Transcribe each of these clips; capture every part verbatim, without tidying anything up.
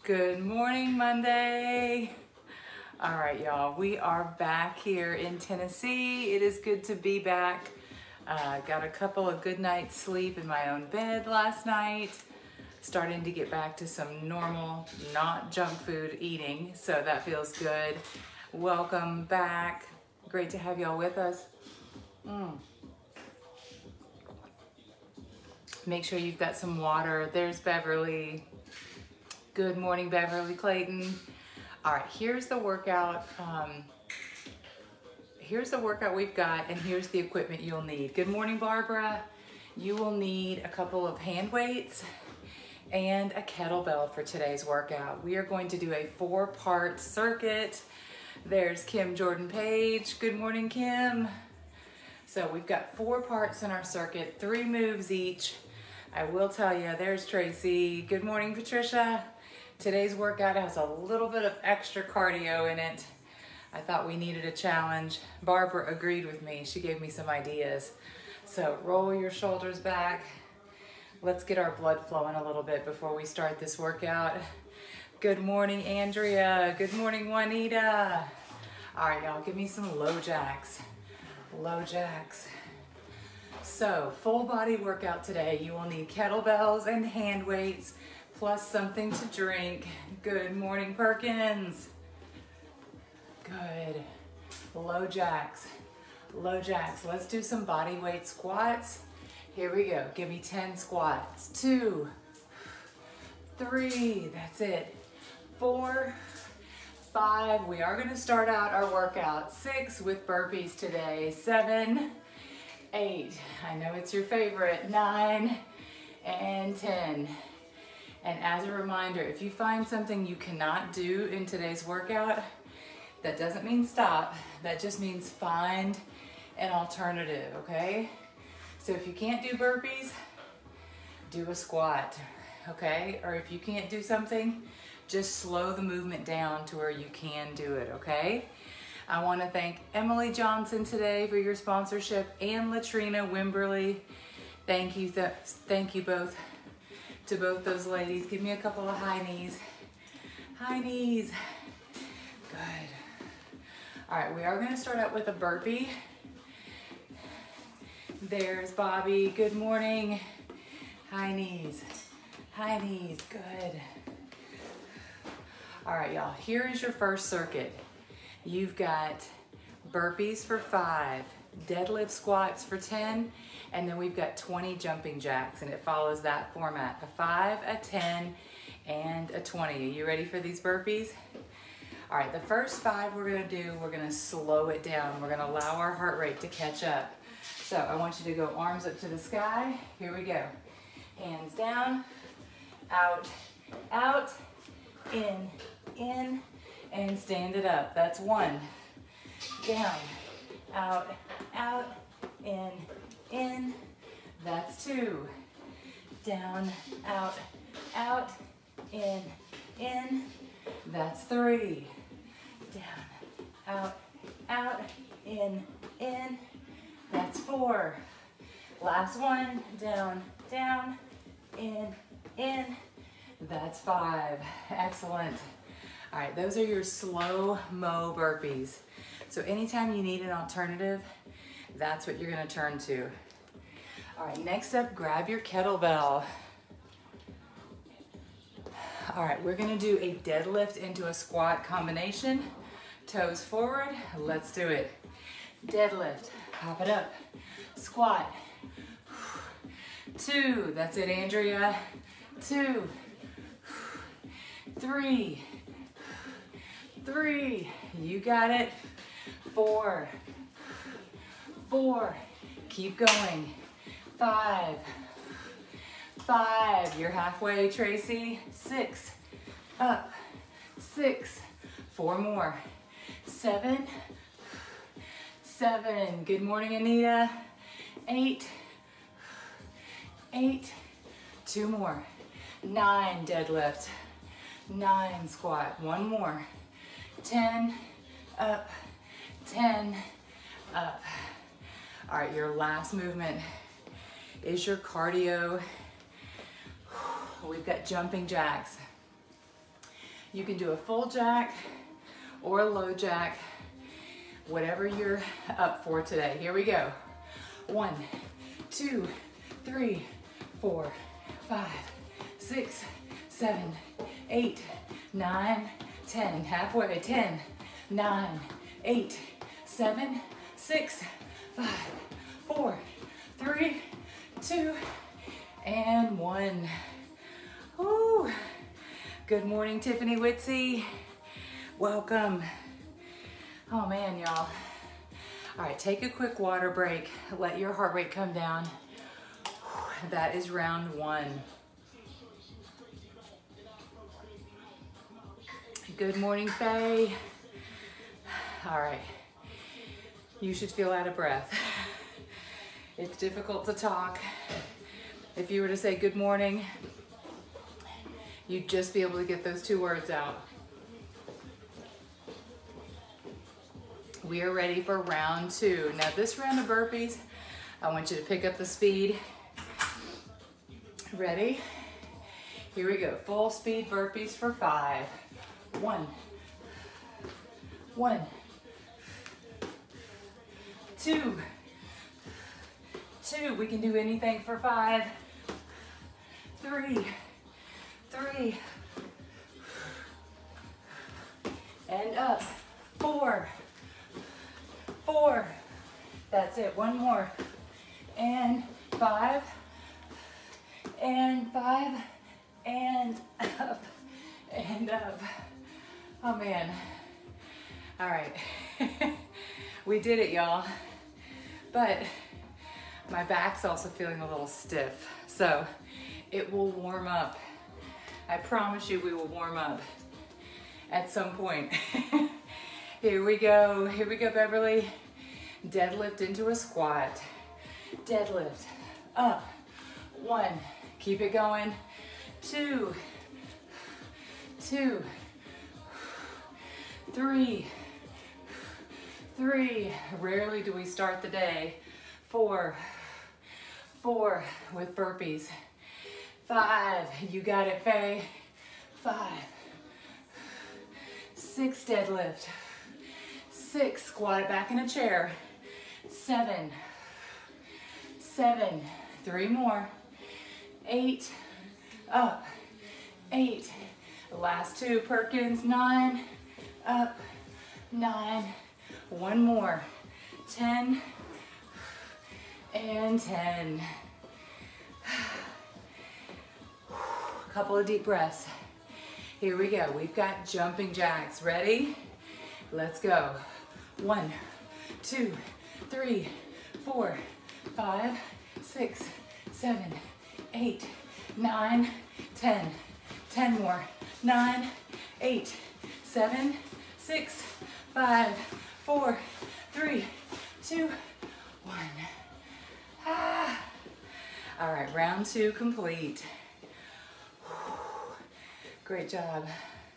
Good morning, Monday. All right, y'all, we are back here in Tennessee. It is good to be back. Uh, got a couple of good nights sleep in my own bed last night. Starting to get back to some normal, not junk food eating, so that feels good. Welcome back. Great to have y'all with us. Mm. Make sure you've got some water. There's Beverly. Good morning, Beverly Clayton. All right, here's the workout. Um, here's the workout we've got, and here's the equipment you'll need. Good morning, Barbara. You will need a couple of hand weights and a kettlebell for today's workout. We are going to do a four-part circuit. There's Kim Jordan Page. Good morning, Kim. So we've got four parts in our circuit, three moves each. I will tell you, there's Tracy. Good morning, Patricia. Today's workout has a little bit of extra cardio in it. I thought we needed a challenge. Barbara agreed with me. She gave me some ideas. So roll your shoulders back. Let's get our blood flowing a little bit before we start this workout. Good morning, Andrea. Good morning, Juanita. All right, y'all, give me some low jacks. Low jacks. So, full body workout today. You will need kettlebells and hand weights, plus something to drink. Good morning, Perkins. Good. Low jacks. Low jacks. Let's do some body weight squats. Here we go. Give me ten squats. Two, three, that's it. Four, five. We are going to start out our workout. Six with burpees today. Seven, eight. I know it's your favorite. Nine and ten. And as a reminder, if you find something you cannot do in today's workout, that doesn't mean stop. That just means find an alternative, okay? So if you can't do burpees, do a squat, okay? Or if you can't do something, just slow the movement down to where you can do it, okay? I want to thank Emily Johnson today for your sponsorship and Latrina Wimberly. Thank you, th thank you both to both those ladies. Give me a couple of high knees. High knees. Good. All right, we are going to start out with a burpee. There's Bobby. Good morning. High knees. High knees. Good. All right, y'all. Here is your first circuit. You've got burpees for five, deadlift squats for ten, and then we've got twenty jumping jacks, and it follows that format. A five, a ten, and a twenty. Are you ready for these burpees? All right, the first five we're gonna do, we're gonna slow it down. We're gonna allow our heart rate to catch up. So I want you to go arms up to the sky. Here we go. Hands down, out, out, in, in, and stand it up. That's one. Down, out, out, in, in. That's two. Down, out, out, in, in. That's three. Down, out, out, in, in. That's four. Last one. Down, down, in, in. That's five. Excellent. All right, those are your slow-mo burpees. So anytime you need an alternative, that's what you're gonna turn to. All right, next up, grab your kettlebell. All right, we're gonna do a deadlift into a squat combination. Toes forward, let's do it. Deadlift, pop it up. Squat. Two, that's it, Andrea. Two, three, three, you got it. Four, four, keep going. Five, five, you're halfway, Tracy. Six, up, six, four more. Seven, seven, good morning, Anita. Eight, eight, two more. Nine, deadlift. Nine, squat, one more. Ten, up, ten, up. All right, your last movement is your cardio. We've got jumping jacks. You can do a full jack or a low jack, whatever you're up for today. Here we go. One, two, three, four, five, six, seven, eight, nine, ten. Halfway. ten, nine, eight, seven, six, five, four, three, two, and one. Woo. Good morning, Tiffany Witsy. Welcome. Oh man, y'all. All right, take a quick water break. Let your heart rate come down. That is round one. Good morning, Faye. All right, you should feel out of breath. It's difficult to talk. If you were to say good morning, you'd just be able to get those two words out. We are ready for round two. Now this round of burpees, I want you to pick up the speed. Ready? Here we go. Full speed burpees for five. One. One. Two. Two. We can do anything for five. Three. Three. And up. Four. Four. That's it. One more. And five. And five. And up. And up. Oh man. All right. We did it, y'all. But my back's also feeling a little stiff. So it will warm up. I promise you we will warm up at some point. Here we go. Here we go, Beverly. Deadlift into a squat. Deadlift. Up. One. Keep it going. Two. Two. Three. Three. Rarely do we start the day. Four. Four with burpees. Five. You got it, Faye. Five. Six deadlift. Six. Squat it back in a chair. Seven. Seven. Three more. Eight. Up. Eight. Last two, Perkins. Nine. Up. Nine. One more. Ten. And ten. Couple of deep breaths. Here we go. We've got jumping jacks. Ready? Let's go. One, two, three, four, five, six, seven, eight, nine, ten. Ten more. Nine, eight, seven, six, five, four, three, two, one. Ah. All right, round two complete. Great job.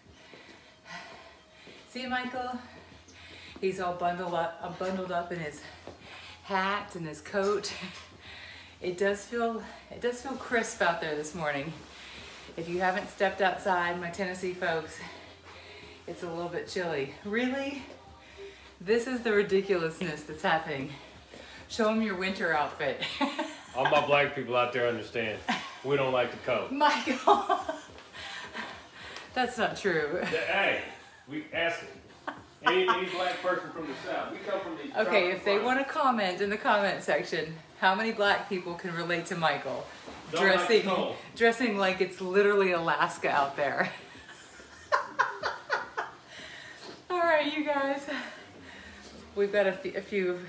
See you, Michael? He's all bundled up, uh, bundled up in his hat and his coat. It does feel, it does feel crisp out there this morning. If you haven't stepped outside, my Tennessee folks, it's a little bit chilly. Really? This is the ridiculousness that's happening. Show them your winter outfit. All my black people out there understand. We don't like the cold. Michael. That's not true. Hey, we ask it. Any, any black person from the South. We come from the Okay, if they want to comment in the comment section, how many black people can relate to Michael? Don't dressing, like the cold. dressing like it's literally Alaska out there. All right, you guys. We've got a, f a few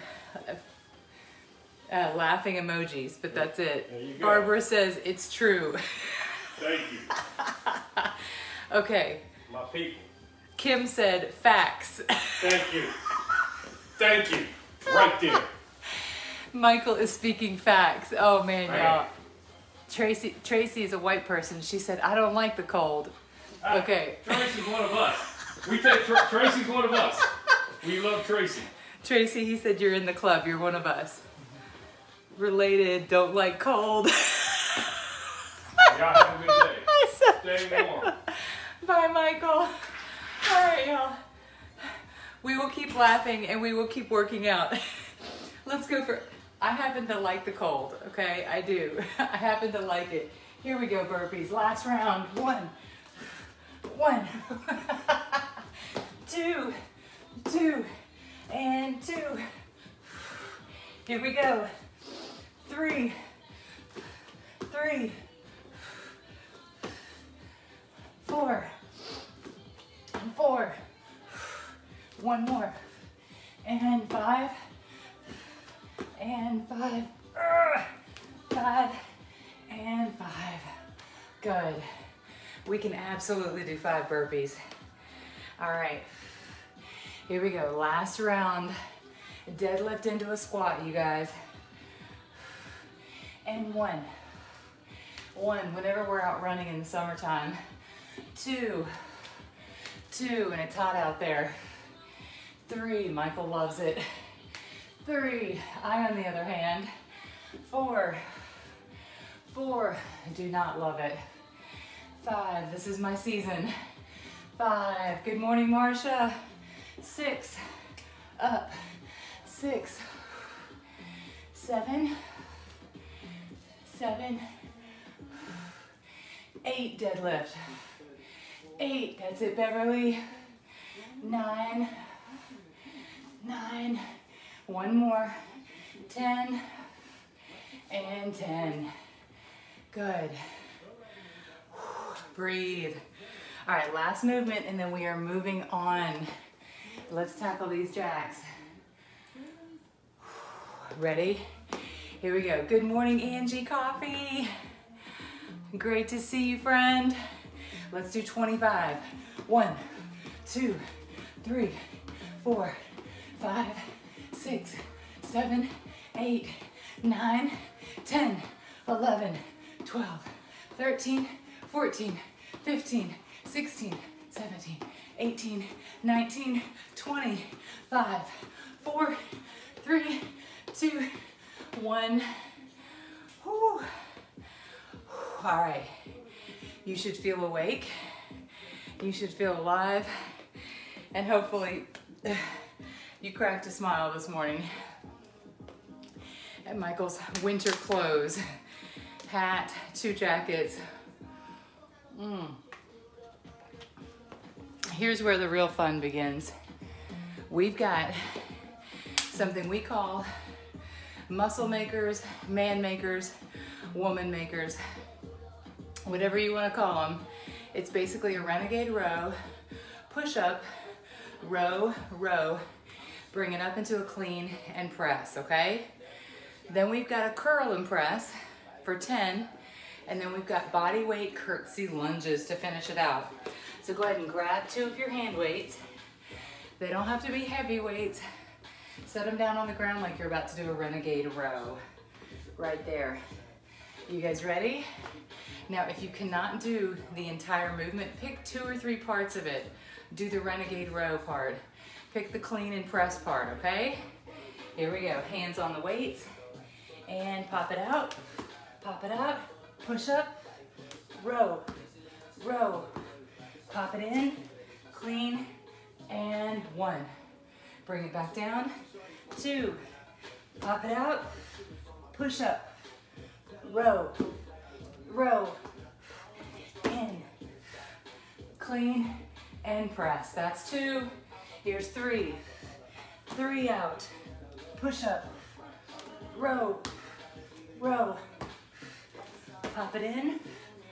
uh, laughing emojis, but that's it. There you go. Barbara says it's true. Thank you. Okay. My people. Kim said facts. Thank you. Thank you. Right there. Michael is speaking facts. Oh man, Right. y'all. Tracy Tracy is a white person. She said, I don't like the cold. Uh, Okay. Tracy's one of us. We take Tra Tracy's one of us. We love Tracy. Tracy, he said you're in the club. You're one of us. Related, don't like cold. Y'all have a good day. So Stay warm. Bye, more, Michael. All right, y'all. We will keep laughing and we will keep working out. Let's go for, I happen to like the cold, okay? I do. I happen to like it. Here we go, burpees. Last round. One, one, two, two, and two. Here we go. Three, three, four, four, one more, and five, and five, five, and five. Good. We can absolutely do five burpees. All right, here we go. Last round. Deadlift into a squat, you guys. And one. One, whenever we're out running in the summertime. Two. Two, and it's hot out there. Three, Michael loves it. Three, I on the other hand. Four. Four, I do not love it. Five, this is my season. Five, good morning, Marcia. Six, up. Six, seven, seven, eight deadlift. Eight, that's it, Beverly. Nine, nine, one more. Ten, and ten. Good. Breathe. All right, last movement, and then we are moving on. Let's tackle these jacks. Ready? Here we go. Good morning, Angie Coffee. Great to see you, friend. Let's do twenty-five. One, two, three, four, five, six, seven, eight, nine, ten, eleven, twelve, thirteen, fourteen, fifteen, sixteen, seventeen, eighteen, nineteen, twenty, five, four, three, two, one. Whew. All right, you should feel awake, you should feel alive, and hopefully you cracked a smile this morning at Michael's winter clothes, hat, two jackets. Mm. Here's where the real fun begins. We've got something we call muscle makers, man makers, woman makers, whatever you want to call them. It's basically a renegade row, push up, row, row, bring it up into a clean and press, okay? Then we've got a curl and press for ten, and then we've got body weight curtsy lunges to finish it out. So go ahead and grab two of your hand weights. They don't have to be heavy weights. Set them down on the ground like you're about to do a renegade row. Right there. You guys ready? Now, if you cannot do the entire movement, pick two or three parts of it. Do the renegade row part. Pick the clean and press part, okay? Here we go. Hands on the weights. And pop it out. Pop it out. Push up. Row. Row. Pop it in. Clean. And one. Bring it back down. Two. Pop it out. Push up. Row. Row. In. Clean and press. That's two. Here's three. Three out. Push up. Row. Row. Pop it in.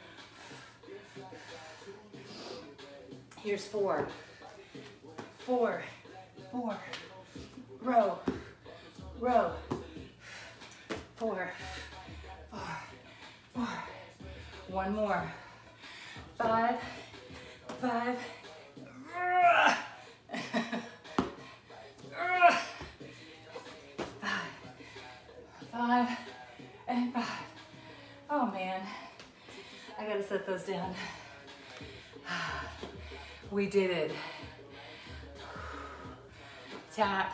Here's four. Four. Four. Row. Row. Four. Four. Four. One more. Five. Five. Five. Five. And five. Oh man. I gotta set those down. We did it. Tap.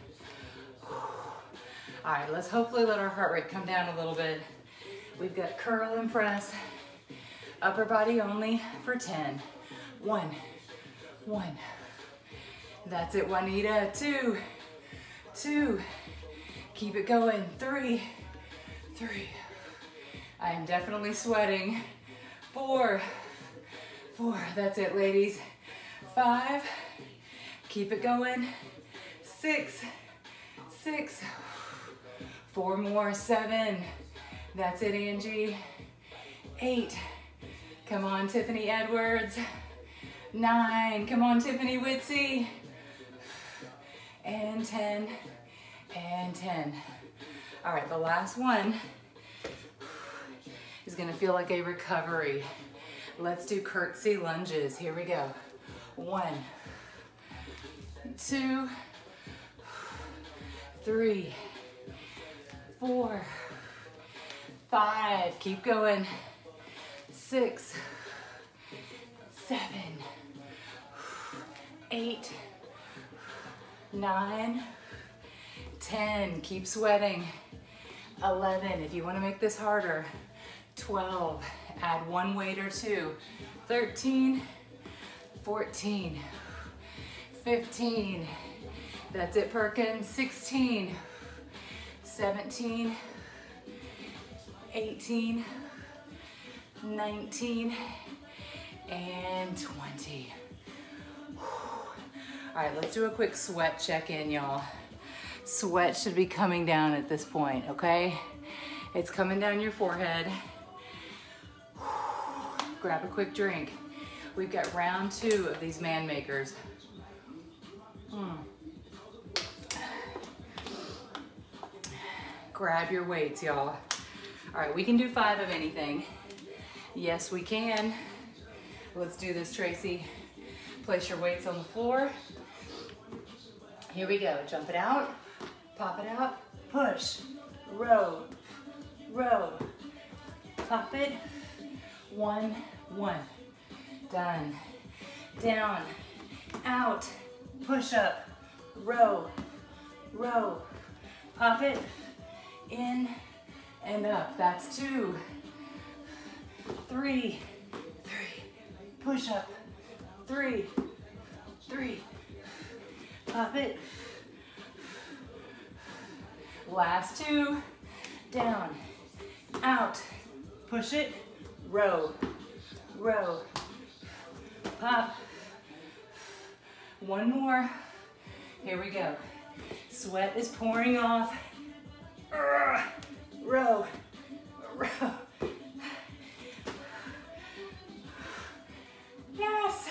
All right, let's hopefully let our heart rate come down a little bit. We've got curl and press, upper body only for ten. one, one. That's it, Juanita. Two, two. Keep it going. Three, three. I am definitely sweating. Four, four. That's it, ladies. Five. Keep it going. Six, six. Four more. Seven. That's it, Angie. Eight. Come on, Tiffany Edwards. Nine. Come on, Tiffany Witsy. And ten. And ten. All right, the last one is gonna feel like a recovery. Let's do curtsy lunges. Here we go. One, two, three, four, five. Keep going. Six, seven, eight, nine, ten. Keep sweating. eleven. If you want to make this harder. twelve. Add one weight or two. thirteen, fourteen, fifteen. That's it, Perkins. sixteen, seventeen, eighteen, nineteen, and twenty. All right, let's do a quick sweat check-in, y'all. Sweat should be coming down at this point, okay? It's coming down your forehead. Grab a quick drink. We've got round two of these man makers. Mm. Grab your weights, y'all. All right, we can do five of anything. Yes, we can. Let's do this, Tracy. Place your weights on the floor. Here we go. Jump it out, pop it out, push, row, row, pop it, one, one, done. Down, out, push up, row, row, pop it, in and up. That's two, three, three, push up, three, three, pop it. Last two, down, out, push it, row, row, pop. One more. Here we go. Sweat is pouring off. Row, row. Yes.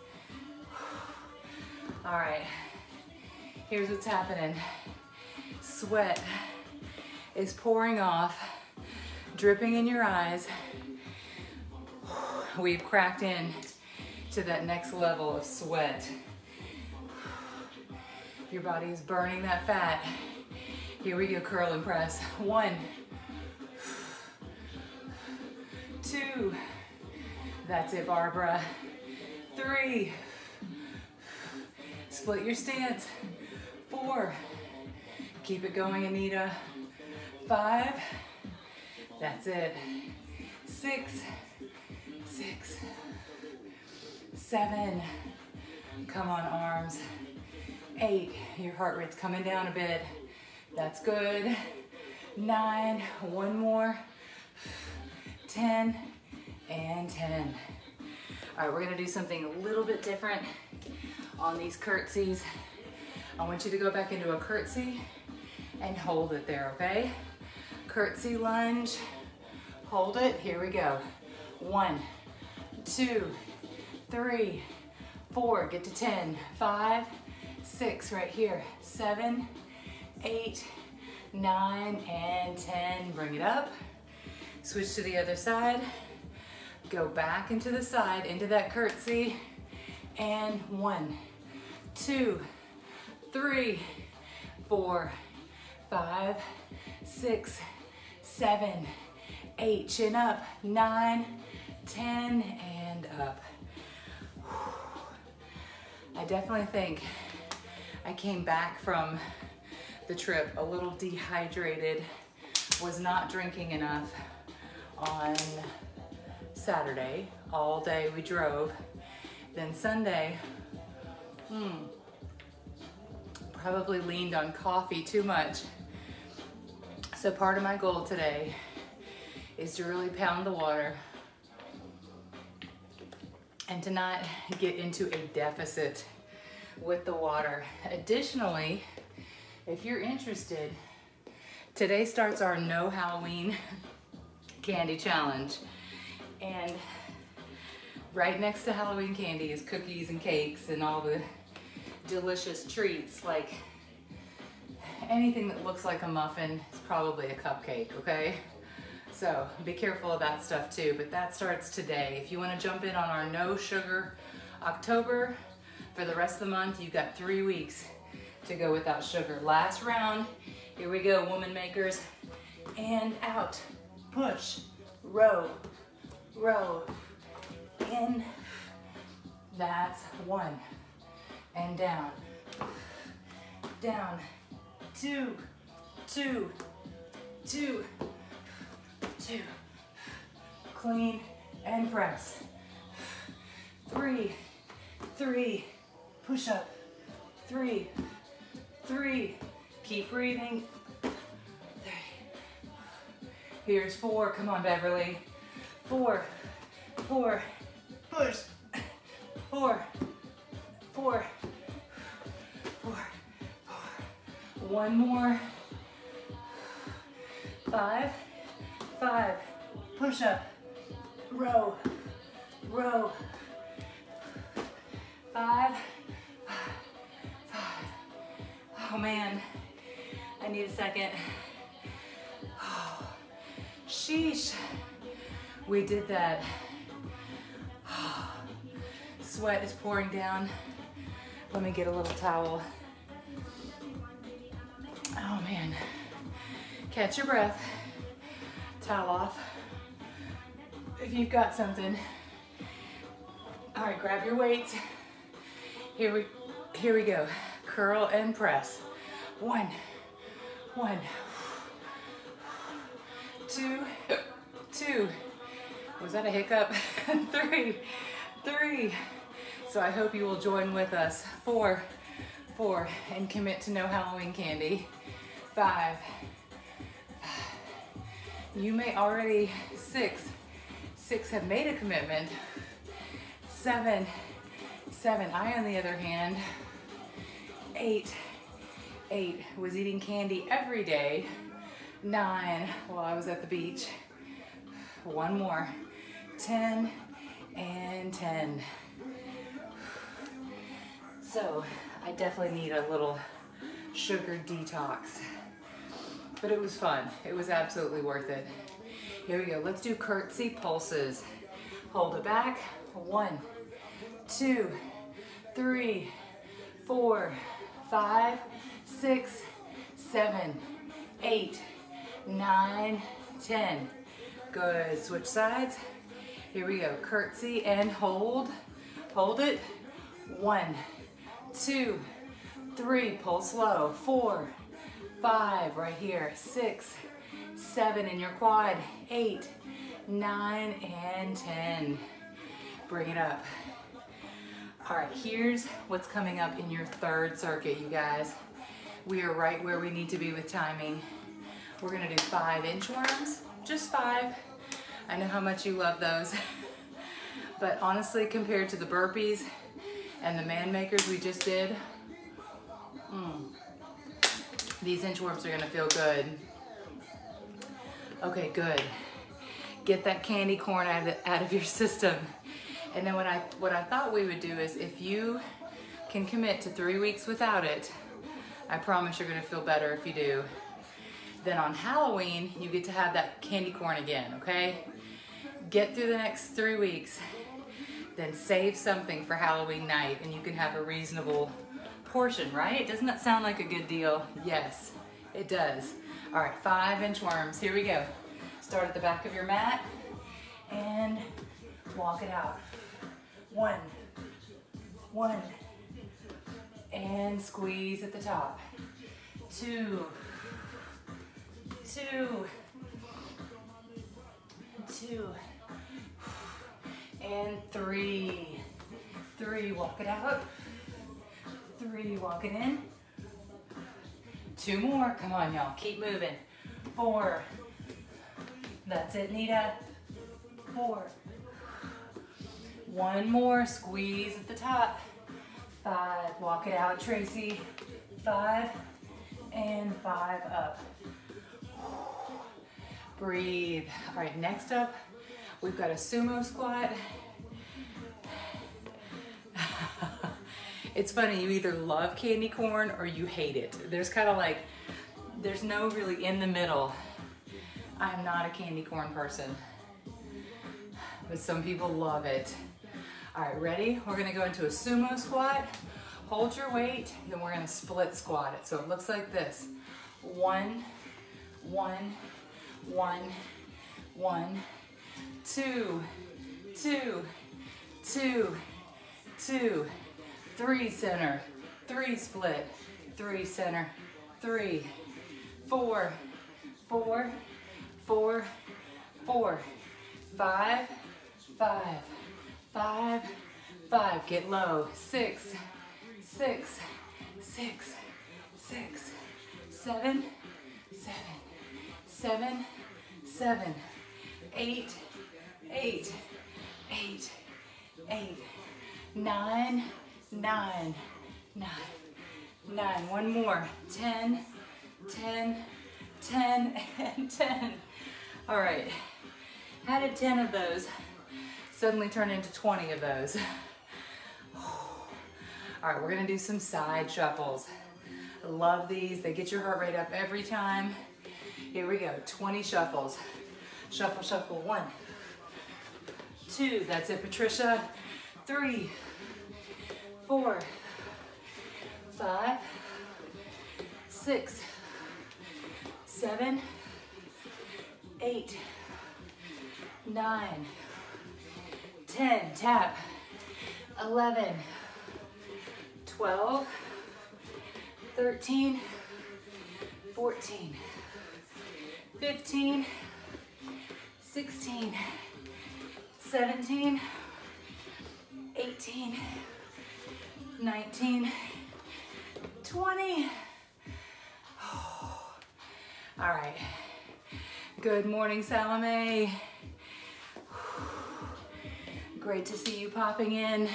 All right. Here's what's happening. Sweat is pouring off, dripping in your eyes. We've cracked in to that next level of sweat. Your body is burning that fat. Here we go, curl and press. One, two, that's it, Barbara. Three, split your stance. Four, keep it going, Anita. Five, that's it. Six, six, seven, come on, arms. Eight, your heart rate's coming down a bit. That's good. Nine, one more. ten, and ten. All right, we're gonna do something a little bit different on these curtsies. I want you to go back into a curtsy and hold it there, okay? Curtsy lunge, hold it, here we go. One, two, three, four, get to ten, five, six, right here, seven, eight, nine, and ten. Bring it up. Switch to the other side. Go back into the side, into that curtsy. And one, two, three, four, five, six, seven, eight. Chin up. Nine, ten, and up. I definitely think I came back from the trip a little dehydrated, was not drinking enough on Saturday. All day we drove. Then Sunday, hmm, probably leaned on coffee too much. So part of my goal today is to really pound the water and to not get into a deficit with the water. Additionally, if you're interested, today starts our No Halloween Candy Challenge. And right next to Halloween candy is cookies and cakes and all the delicious treats. Like anything that looks like a muffin is probably a cupcake, okay? So be careful of that stuff too, but that starts today. If you wanna jump in on our No Sugar October, for the rest of the month, you've got three weeks to go without sugar. Last round, here we go, woman makers. And out, push, row, row, in, that's one. And down, down, two, two, two, two. Clean and press. Three, three, push up, three, three, keep breathing. Three. Here's four, come on Beverly. Four, four, push, four, four, four, four. One more. Five, five, push up, row, row. Five, five, five. Oh man, I need a second. Oh, sheesh, we did that. Oh, sweat is pouring down. Let me get a little towel. Oh man, catch your breath, towel off. If you've got something. All right, grab your weights. Here we, here we go. Curl and press. One, one, two, two. Was that a hiccup? Three, three. So I hope you will join with us. Four, four, and commit to no Halloween candy. Five. You may already, six, six have made a commitment. Seven, seven, I on the other hand, eight, eight, was eating candy every day. Nine, while I was at the beach. One more, ten, and ten. So I definitely need a little sugar detox, but it was fun. It was absolutely worth it. Here we go, let's do curtsy pulses. Hold it back. One, two, three, four, five, six, seven, eight, nine, ten. Good, switch sides. Here we go, curtsy and hold. Hold it. One, two, three, pull slow. Four, five, right here. Six, seven in your quad. Eight, nine, and ten. Bring it up. All right, here's what's coming up in your third circuit, you guys. We are right where we need to be with timing. We're gonna do five inchworms, just five. I know how much you love those. But honestly, compared to the burpees and the man makers we just did, mm, these inchworms are gonna feel good. Okay, good. Get that candy corn out of, out of your system. And then what I, what I thought we would do is if you can commit to three weeks without it, I promise you're gonna feel better if you do. Then on Halloween, you get to have that candy corn again, okay? Get through the next three weeks, then save something for Halloween night and you can have a reasonable portion, right? Doesn't that sound like a good deal? Yes, it does. All right, five inchworms, here we go. Start at the back of your mat and walk it out. One, one, and squeeze at the top. Two, two, two, and three, Three, walk it out. Three, walk it in. Two more, come on y'all, keep moving. Four, that's it, Nita. Four. One more, squeeze at the top. Five, walk it out, Tracy. Five, and five up. Breathe. All right, next up, we've got a sumo squat. It's funny, you either love candy corn or you hate it. There's kind of like, there's no really in the middle. I'm not a candy corn person, but some people love it. All right, ready? We're gonna go into a sumo squat. Hold your weight, then we're gonna split squat it. So it looks like this. One, one, one, one, two, two, two, two, three center, three split, three center, three, four, four, four, four, five, five, five, five, get low, six, six, six, six, seven, seven, seven, seven, eight, eight, eight, eight, nine, nine, nine, nine, one more, ten, ten, ten, and ten. All right, how did ten of those suddenly turn into twenty of those? All right, we're gonna do some side shuffles. I love these, they get your heart rate up every time. Here we go, twenty shuffles. Shuffle, shuffle, one, two, that's it, Patricia. Three, four, five, six, seven, eight, nine, ten, tap, eleven, twelve, thirteen, fourteen, fifteen, sixteen, seventeen, eighteen, nineteen, twenty. All right. Good morning, Salome. Great to see you popping in.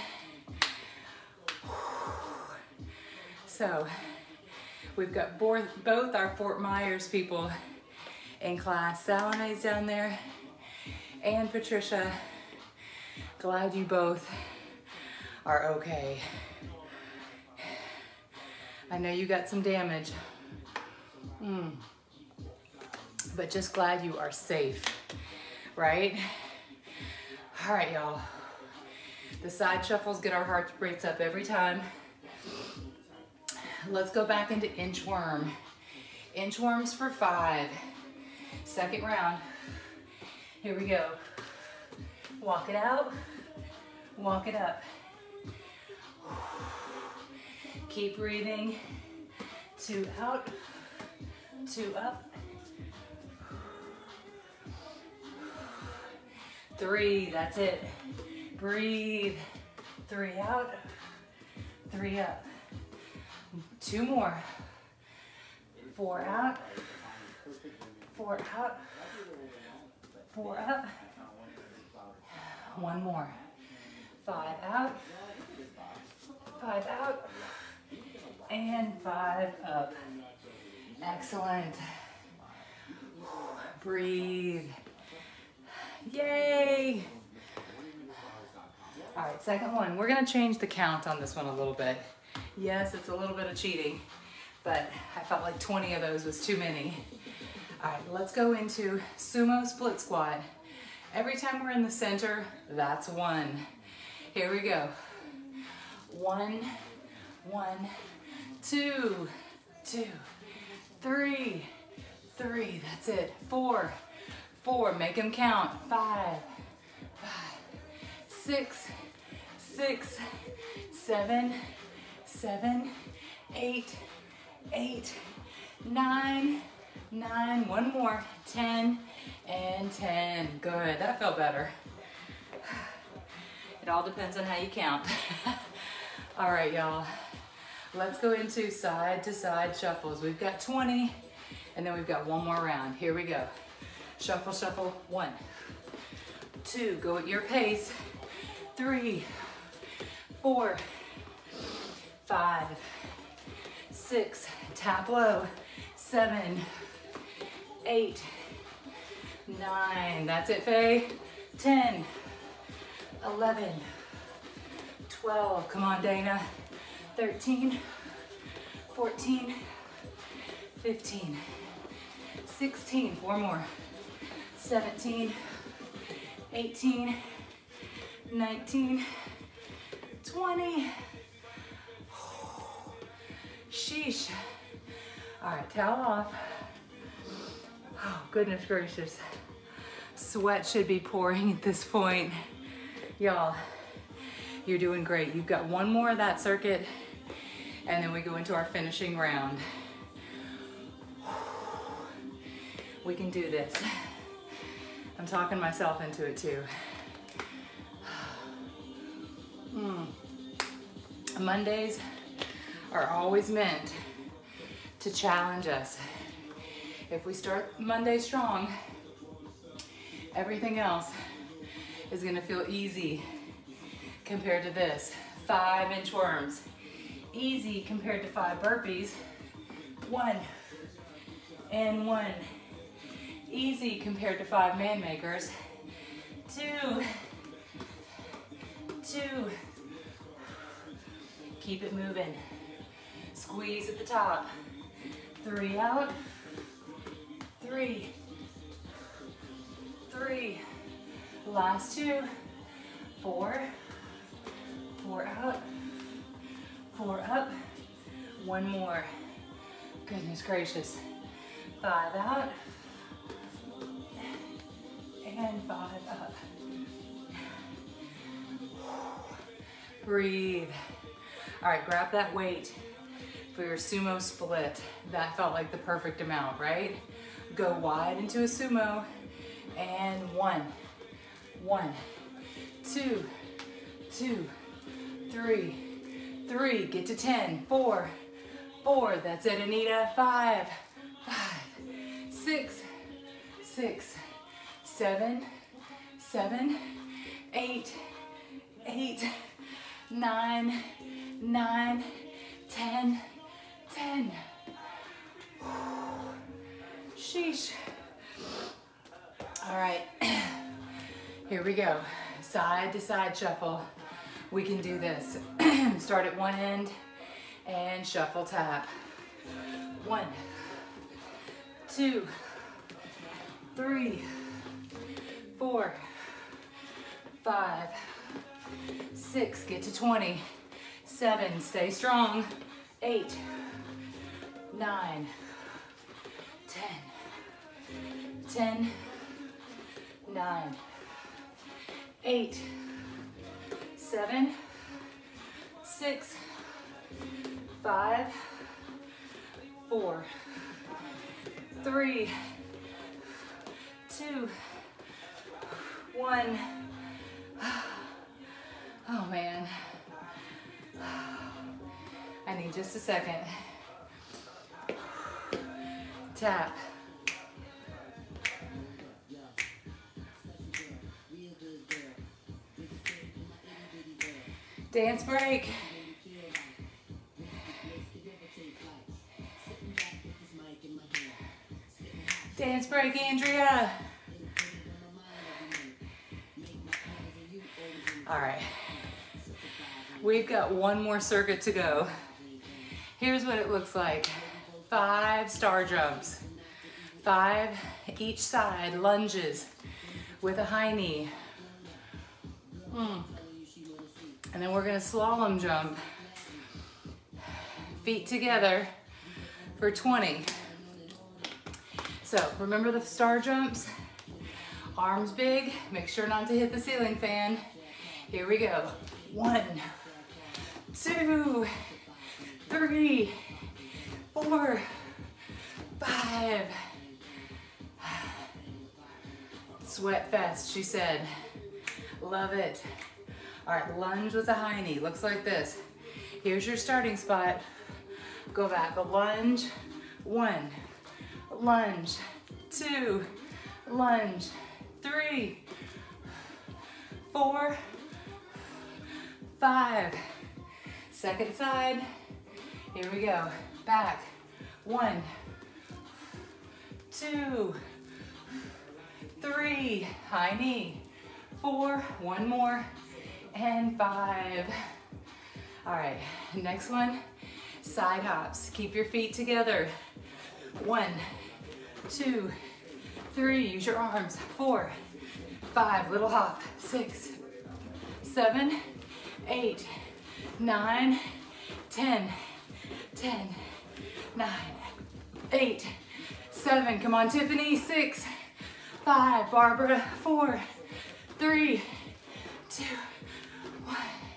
So, we've got both our Fort Myers people in class. Salome's down there, and Patricia. Glad you both are okay. I know you got some damage, mm. but just glad you are safe, right? All right, y'all. The side shuffles get our heart rates up every time. Let's go back into inchworm. Inchworms for five. Second round. Here we go. Walk it out. Walk it up. Keep breathing. Two out. Two up. Three, that's it. Breathe. Three out. Three up. Two more. Four out. Four out. Four up. One more. Five out. Five out. And five up. Excellent. Breathe. Yay. All right, second one. We're gonna change the count on this one a little bit. Yes, it's a little bit of cheating, but I felt like twenty of those was too many. All right, let's go into sumo split squat. Every time we're in the center, that's one. Here we go. One, one, two, two, three, three, that's it. Four, four, make them count. Five, five, six, six, seven, seven, eight, eight, nine, nine, one more, ten, and ten. Good, that felt better. It all depends on how you count. All right, y'all. Let's go into side to side shuffles. We've got twenty, and then we've got one more round. Here we go. Shuffle, shuffle, one, two, go at your pace, three, four, five, six, tap low, seven, eight, nine, that's it, Faye, ten, eleven, twelve, come on, Dana, thirteen, fourteen, fifteen, sixteen, four more, seventeen, eighteen, nineteen, twenty, sheesh. All right, towel off. Oh, goodness gracious. Sweat should be pouring at this point. Y'all, you're doing great. You've got one more of that circuit, and then we go into our finishing round. We can do this. I'm talking myself into it too. Mm. Mondays are always meant to challenge us. If we start Monday strong, everything else is gonna feel easy compared to this. Five inchworms, easy compared to five burpees. One and one. Easy compared to five man makers. Two, two. Keep it moving. Squeeze at the top. Three out. Three. Three. Last two. Four. Four out. Four up. One more. Goodness gracious. Five out. And five up. Breathe. All right, grab that weight for your sumo split. That felt like the perfect amount, right? Go wide into a sumo, and one, one, two, two, three, three, get to ten, four, four, that's it, Anita, five, five, six, six, seven, seven, eight, eight, nine, nine, ten, ten. Sheesh. All right, here we go. Side to side shuffle. We can do this. Start at one end and shuffle tap. One, two, three, four, five, six, get to twenty, seven, stay strong, eight, nine, ten, ten, nine, eight, seven, six, five, four, three, two, one. Oh man, I need just a second. Tap. Dance break. Dance break, Andrea. All right. We've got one more circuit to go. Here's what it looks like. Five star jumps. Five each side lunges with a high knee. Mm. And then we're gonna slalom jump. Feet together for twenty. So remember the star jumps? Arms big, make sure not to hit the ceiling fan. Here we go. One, two, three, four, five. Sweat fest, she said. Love it. All right, lunge with a high knee. Looks like this. Here's your starting spot. Go back, a lunge, one, lunge, two, lunge, three, four, five. Second side, here we go. Back, one, two, three, high knee, four, one more, and five. All right, next one, side hops. Keep your feet together. One, two, three, use your arms. Four, five, little hop. Six, seven, eight, nine, ten, ten, nine, eight, seven. Come on, Tiffany. Six, five, Barbara. Four, three, two, one.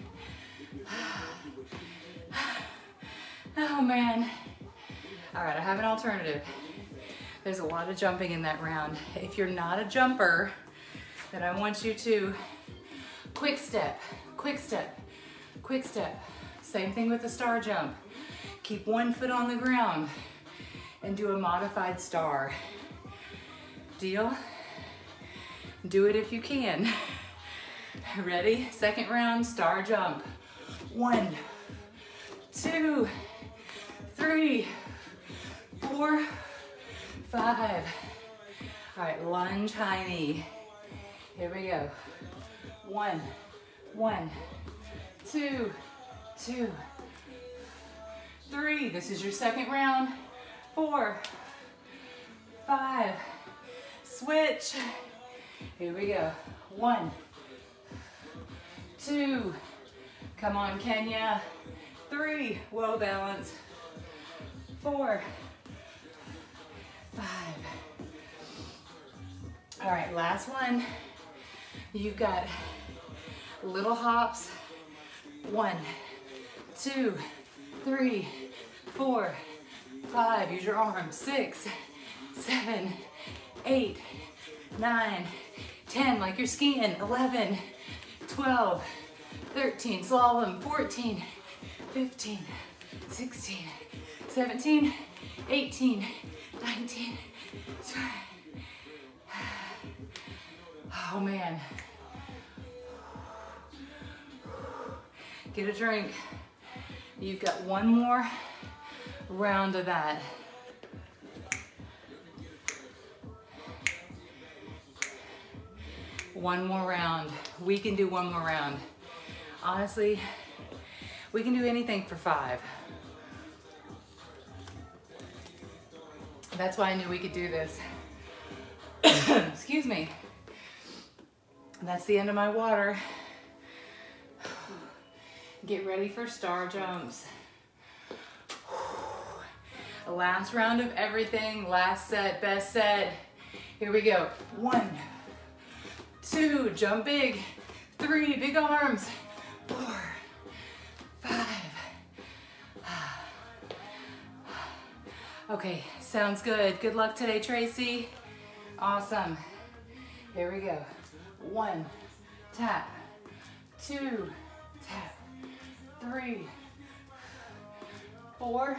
Oh man. All right, I have an alternative. There's a lot of jumping in that round. If you're not a jumper, then I want you to quick step, quick step, quick step. Same thing with the star jump. Keep one foot on the ground and do a modified star. Deal? Do it if you can. Ready? Second round, star jump. One, two, three, four, five. All right, lunge, high knee. Here we go. One, one, two, two, three. This is your second round. Four, five, switch. Here we go. One, two, come on, Kenya. Three, whoa, balance. Four, five. All right, last one. You've got little hops. One, two, three, four, five. Use your arms. Six, seven, eight, nine, ten, like you're skiing. eleven, twelve, thirteen, slalom. fourteen, fifteen, sixteen, seventeen, eighteen, nineteen, twenty. Oh man. Get a drink. You've got one more round of that. One more round. We can do one more round. Honestly, we can do anything for five. That's why I knew we could do this. Excuse me. That's the end of my water. Get ready for star jumps. Last round of everything. Last set, best set. Here we go. One, two, jump big. Three, big arms. Four, five. Okay, sounds good. Good luck today, Tracy. Awesome. Here we go. One, tap. Two, tap. Three, four,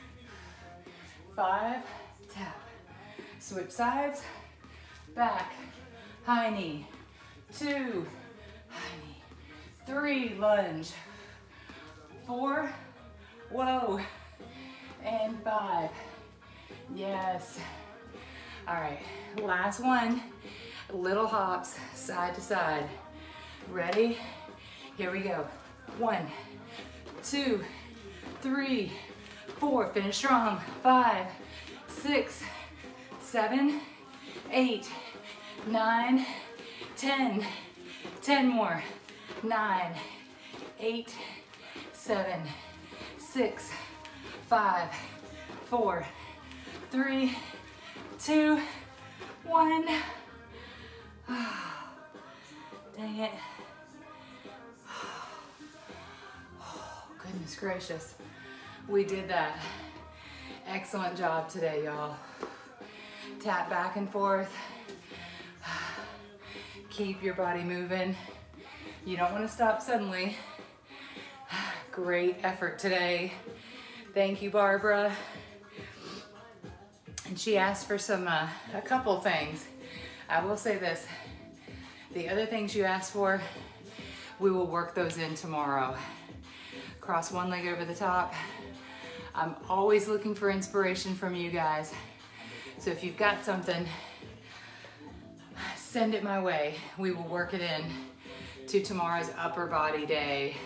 five, tap. Switch sides, back, high knee. Two, high knee. Three, lunge. Four, whoa, and five. Yes. All right, last one. Little hops, side to side. Ready? Here we go. One, two, three, four. Finish strong. Five, six, seven, eight, nine, ten. Ten more. Nine, eight, seven, six, five, four, three, two, one. Dang it. Oh, goodness gracious. We did that. Excellent job today, y'all. Tap back and forth. Keep your body moving. You don't want to stop suddenly. Great effort today. Thank you, Barbara. And she asked for some, uh, a couple things. I will say this, the other things you asked for, we will work those in tomorrow. Cross one leg over the top. I'm always looking for inspiration from you guys. So if you've got something, send it my way. We will work it in to tomorrow's upper body day.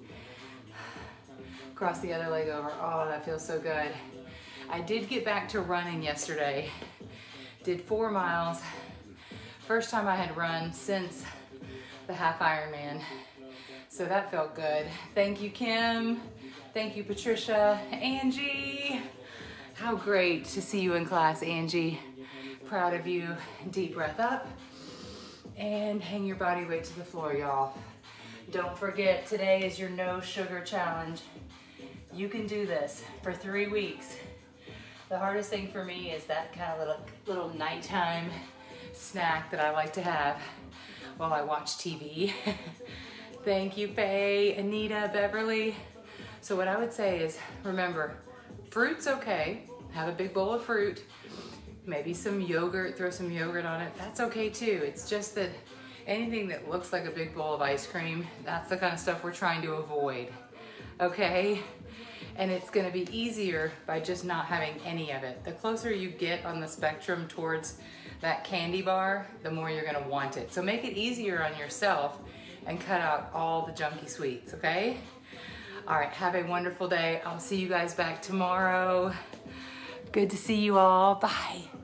Cross the other leg over. Oh, that feels so good. I did get back to running yesterday. Did four miles. First time I had run since the half Ironman. So that felt good. Thank you, Kim. Thank you, Patricia. Angie. How great to see you in class, Angie. Proud of you. Deep breath up. And hang your body weight to the floor, y'all. Don't forget, today is your no sugar challenge. You can do this for three weeks. The hardest thing for me is that kind of little, little nighttime snack that I like to have while I watch T V. Thank you, Faye, Anita, Beverly. So what I would say is, remember, fruit's okay. Have a big bowl of fruit. Maybe some yogurt, throw some yogurt on it. That's okay too. It's just that anything that looks like a big bowl of ice cream, that's the kind of stuff we're trying to avoid, okay? And it's gonna be easier by just not having any of it. The closer you get on the spectrum towards that candy bar, the more you're gonna want it. So make it easier on yourself and cut out all the junky sweets, okay? All right, have a wonderful day. I'll see you guys back tomorrow. Good to see you all. Bye.